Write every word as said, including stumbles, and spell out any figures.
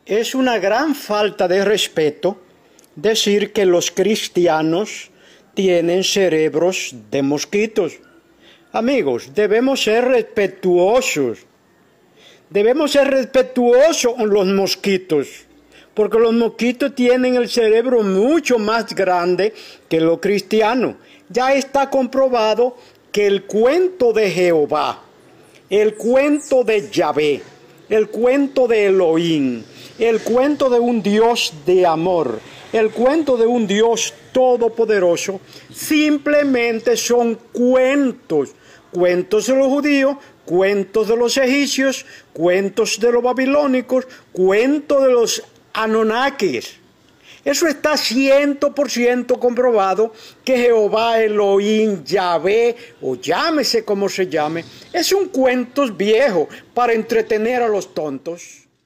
Es una gran falta de respeto decir que los cristianos tienen cerebros de mosquitos. Amigos, debemos ser respetuosos. Debemos ser respetuosos con los mosquitos, porque los mosquitos tienen el cerebro mucho más grande que los cristianos. Ya está comprobado que el cuento de Jehová, el cuento de Yahvé, el cuento de Elohim, el cuento de un Dios de amor, el cuento de un Dios todopoderoso, simplemente son cuentos. Cuentos de los judíos, cuentos de los egipcios, cuentos de los babilónicos, cuentos de los anonaquis. Eso está ciento por ciento comprobado que Jehová, Elohim, Yahvé, o llámese como se llame, es un cuento viejo para entretener a los tontos.